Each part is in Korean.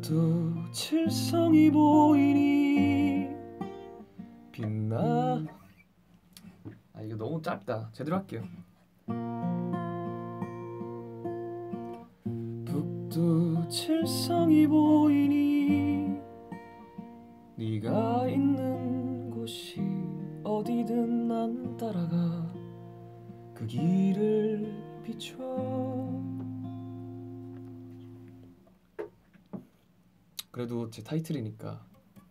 북두 칠성이 보이니 빛나. 아 이거 너무 짧다. 제대로 할게요. 북두 칠성이 보이니 네가 있는 곳이 어디든 난 따라가 그 길을 비춰. 그래도 제 타이틀이니까.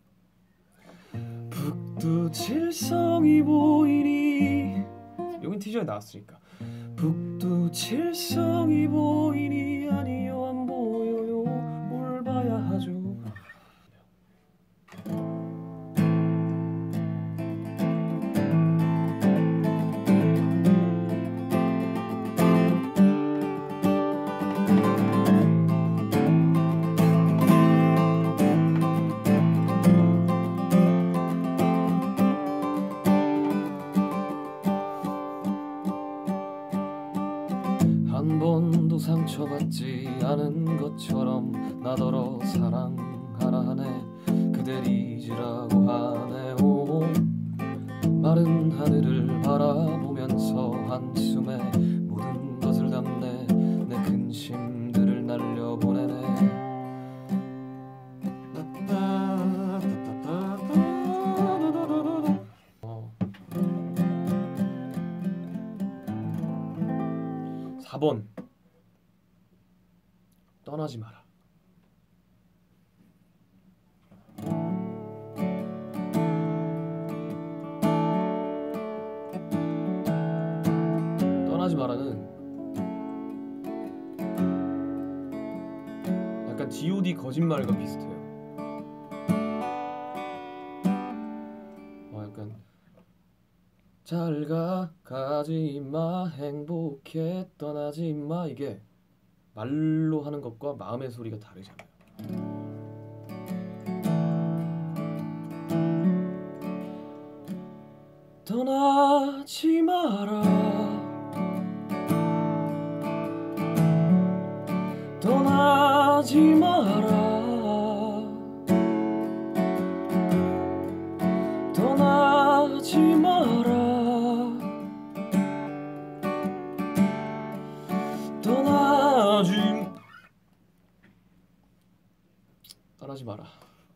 북두 칠성이 보이니, 여긴 티저에 나왔으니까. 북두 칠성이 보이니 아니요 안 보여요 뭘 봐야 하죠. 한 번도 상처받지 않은 것처럼 나더러 사랑하라 하네. 그댈 잊으라고 하네. 오, 마른 하늘을 바라보면서 한숨에 모든 것을 담네. 내 근심들을 날려보내네. 어. 4번 떠나지 마라. 떠나지 마라는 약간 G.O.D 거짓말과 비슷해요. 약간 잘가 가지마 행복해 떠나지마, 이게 말로 하는 것과 마음의 소리가 다르잖아요. 떠나지 마라 떠나지 마라 떠나지 마라 떠나지 마라.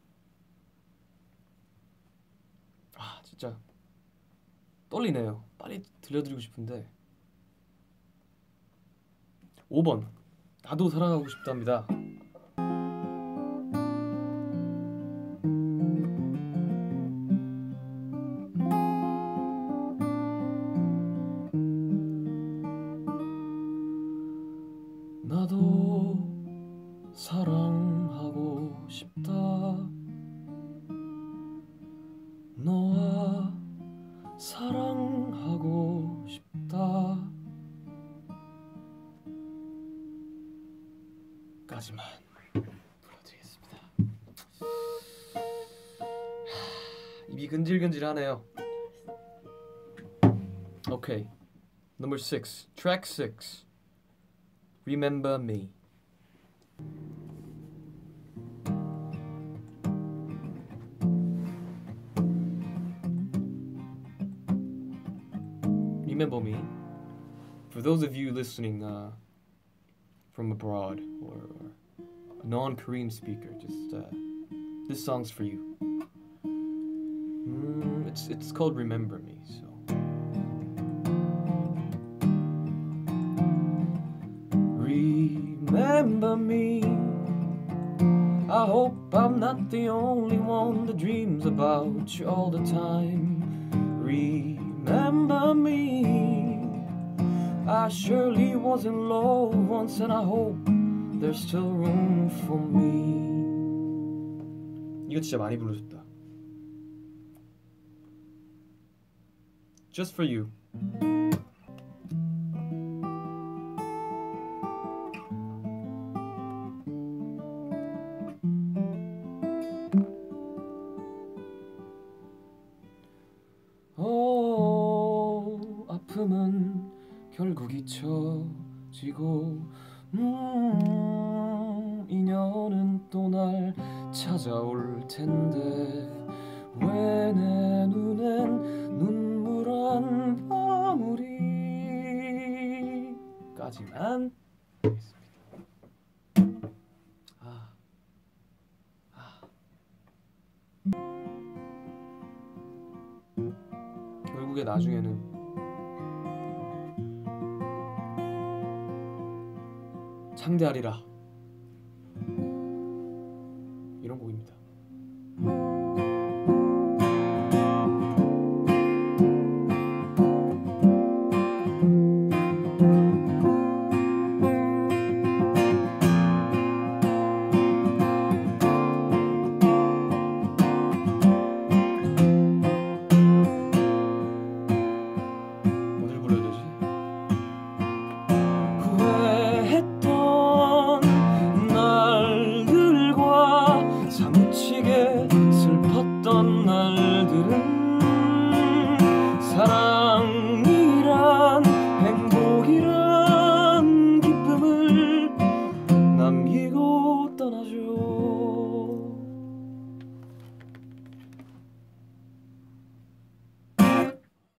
아 진짜 떨리네요. 빨리 들려드리고 싶은데. 5번 나도 사랑하고 싶답니다. 나도 사랑하고 싶다. 너와 사랑하고 싶다. 까지만 불러드리겠습니다. 입이 근질근질하네요. 오케이. Number 6, track 6, Remember Me. Remember Me. For those of you listening from abroad or a non-Korean speaker, just this song's for you. It's called Remember Me. So remember me. I hope I'm not the only one that dreams about you all the time. Remember me. I surely was in love once and I hope there's still room for me. 이거 진짜 많이 불러줬다. Just for you. 아픔은 결국 잊혀지고 인연은 또 날 찾아올 텐데 왜 내 눈엔 눈물 한 방울이까지만 하겠습니다. 결국에 나중에는 창대하리라